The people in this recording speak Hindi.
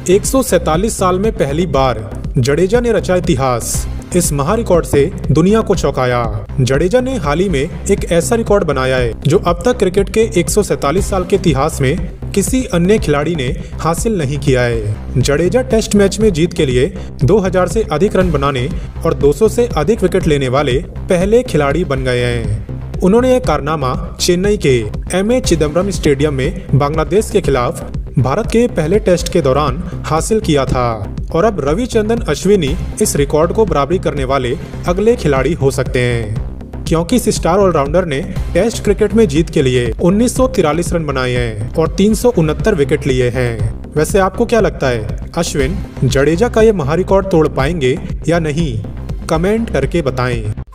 147 साल में पहली बार जडेजा ने रचा इतिहास। इस महा रिकॉर्ड से दुनिया को चौंकाया। जडेजा ने हाल ही में एक ऐसा रिकॉर्ड बनाया है जो अब तक क्रिकेट के 147 साल के इतिहास में किसी अन्य खिलाड़ी ने हासिल नहीं किया है। जडेजा टेस्ट मैच में जीत के लिए 2000 से अधिक रन बनाने और 200 से अधिक विकेट लेने वाले पहले खिलाड़ी बन गए हैं। उन्होंने यह कारनामा चेन्नई के एम.ए. चिदम्बरम स्टेडियम में बांग्लादेश के खिलाफ भारत के पहले टेस्ट के दौरान हासिल किया था और अब रविचंद्रन अश्विनी इस रिकॉर्ड को बराबरी करने वाले अगले खिलाड़ी हो सकते हैं, क्योंकि इस स्टार ऑलराउंडर ने टेस्ट क्रिकेट में जीत के लिए 1943 रन बनाए हैं और 369 विकेट लिए हैं। वैसे आपको क्या लगता है, अश्विन जडेजा का ये महा रिकॉर्ड तोड़ पाएंगे या नहीं? कमेंट करके बताएं।